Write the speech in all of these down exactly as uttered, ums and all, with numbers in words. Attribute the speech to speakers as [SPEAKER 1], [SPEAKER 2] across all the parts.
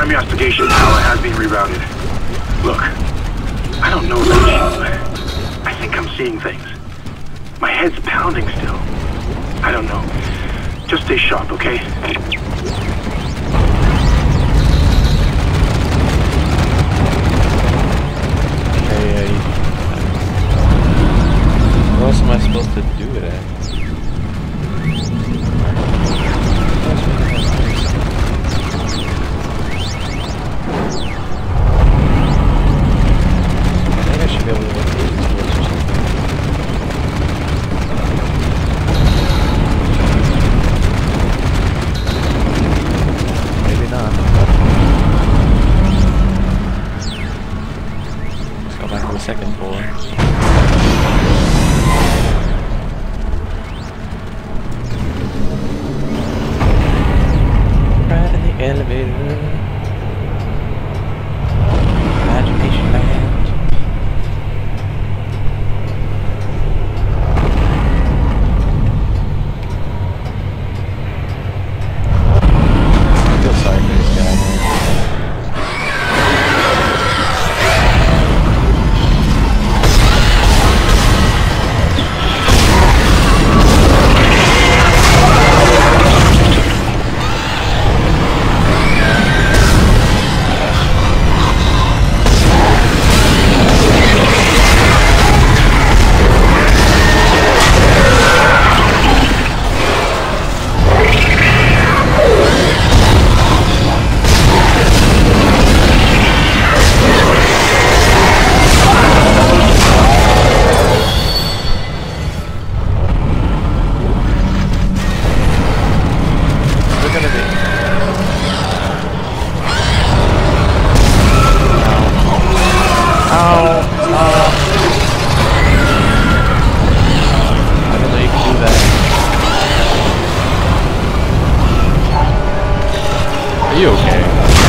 [SPEAKER 1] Ramios power has been rerouted. Look, I don't know that you, but I think I'm seeing things. My head's pounding still. I don't know. Just stay sharp, okay?
[SPEAKER 2] Hey, uh, what else am I supposed to do with it? I think I should be able to look through these doors or something. Maybe not. Let's go back to the second floor. Elevator. Imagination land. I feel sorry for this guy, man. Are you okay?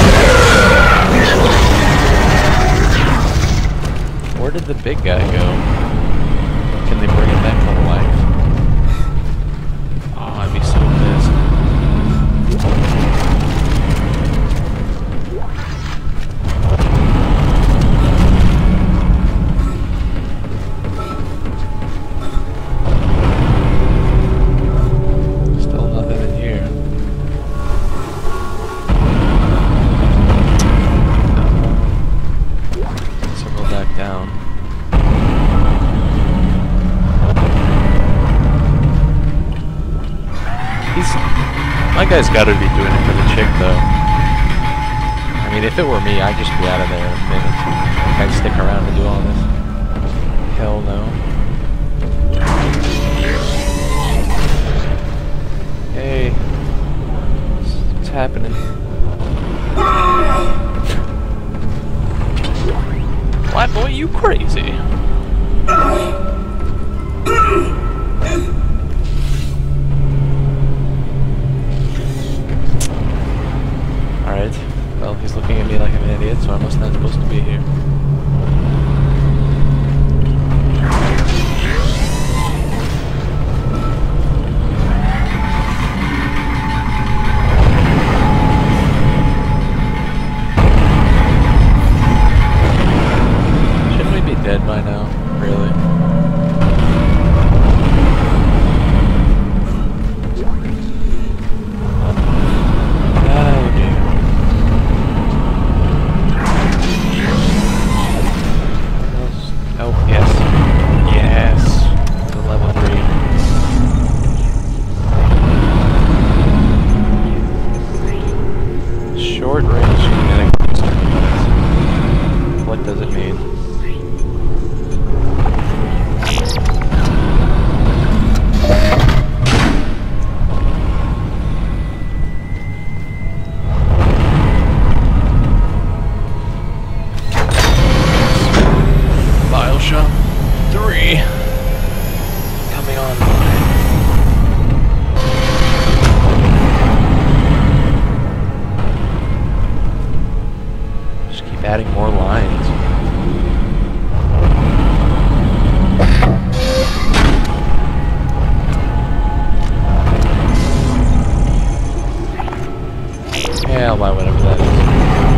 [SPEAKER 2] Where did the big guy go? Can they bring him back to life? Oh, I'd be so pissed. Still nothing in here. Down. He's... My guy's gotta be doing it for the chick, though. I mean, if it were me, I'd just be out of there in a minute. Like, I'd stick around to do all this. Hell no. Hey. What's happening? What, boy, you crazy? Alright, well, he's looking at me like I'm an idiot, so I must not supposed to be here. Dead by now, really. Oh dear. Oh yes, yes. To level three. Short range kinetic booster. What does it mean? Bioshock three coming online. Just keep adding more lines. Yeah, I'll buy whatever that is.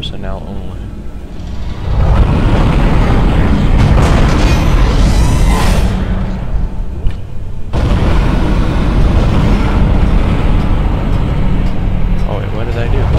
[SPEAKER 2] personnel only. Oh wait, what did I do?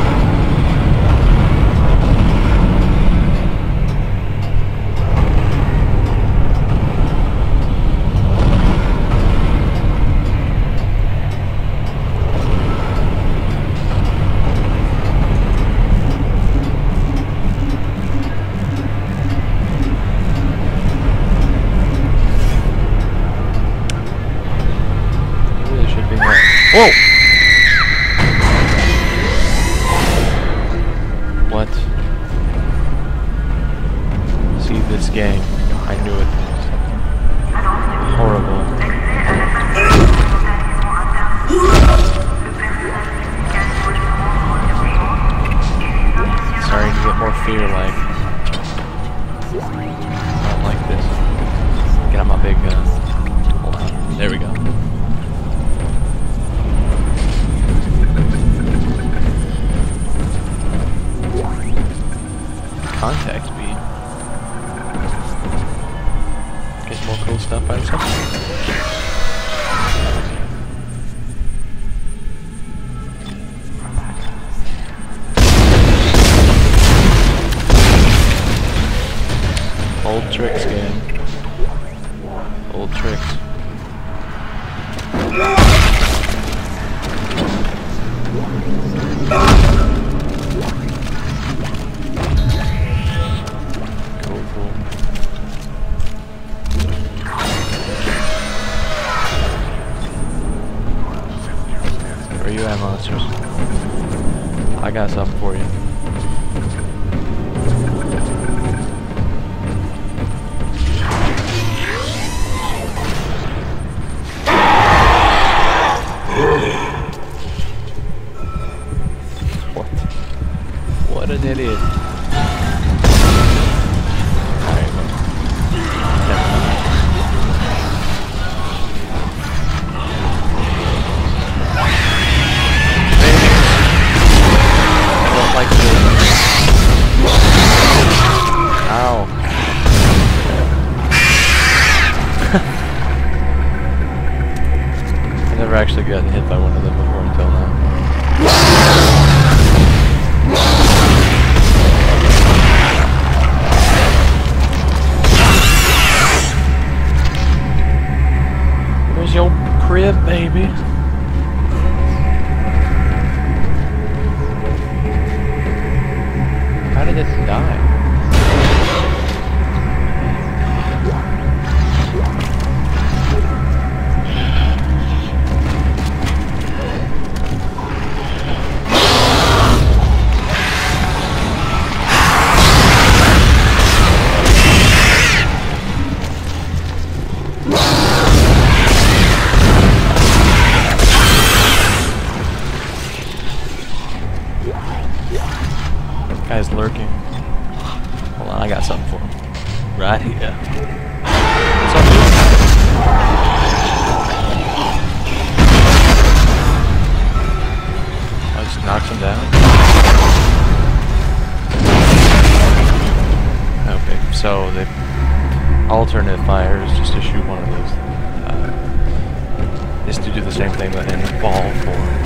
[SPEAKER 2] Whoa! What? See this game. I knew it. Horrible. Starting to get more fear-like. I don't like this. Get out my big gun. Hold on. There we go. Contact speed. Get more cool stuff out of something. Old tricks game. Old tricks. Where you at, monsters? I got something for you. What? What an idiot. I never actually gotten hit by one of them before until now. There's your crib, baby. How did it die? Guy's lurking. Hold on, I got something for him. Right here. What's up, dude? I just knocked him down. Okay, so the alternate fire is just to shoot one of those. Uh, is to do the same thing but in ball form.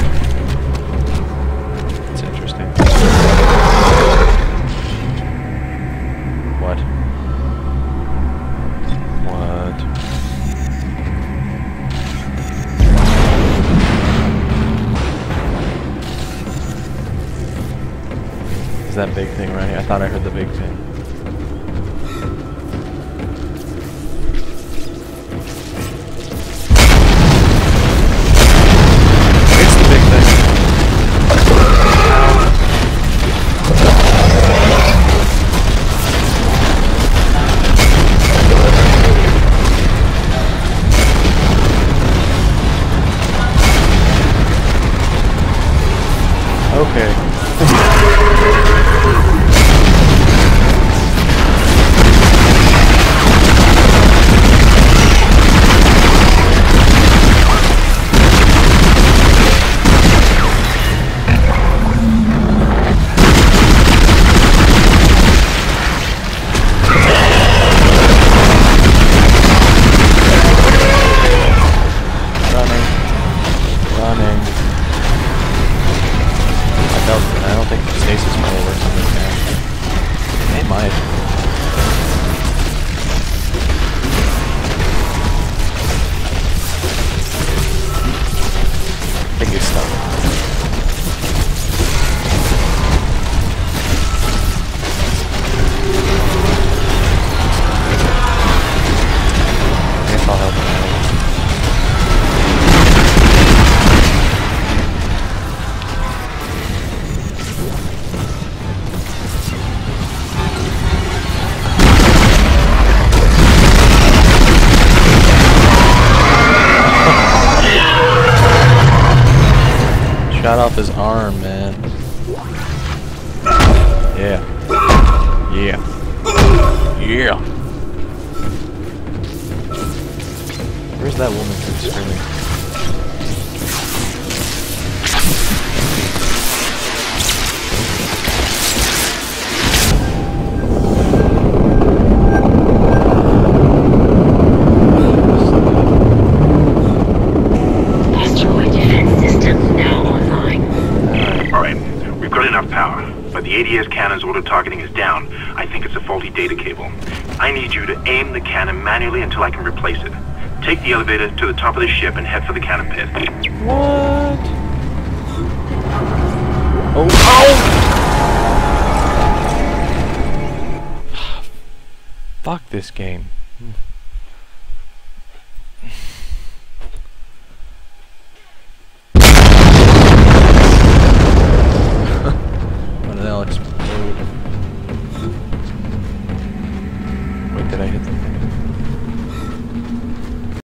[SPEAKER 2] It's interesting. What? What? Is that big thing right here? I thought I heard the big thing. It's the big thing. Okay. Stasis probably works on this guy. They might. I think he's stuck. I guess I'll help him out. Shot off his arm, man. Yeah. Yeah. Yeah. Where's that woman who's screaming?
[SPEAKER 1] The A D S cannon's auto-targeting is down. I think it's a faulty data cable. I need you to aim the cannon manually until I can replace it. Take the elevator to the top of the ship and head for the cannon pit.
[SPEAKER 2] What? Oh! Oh! Fuck this game.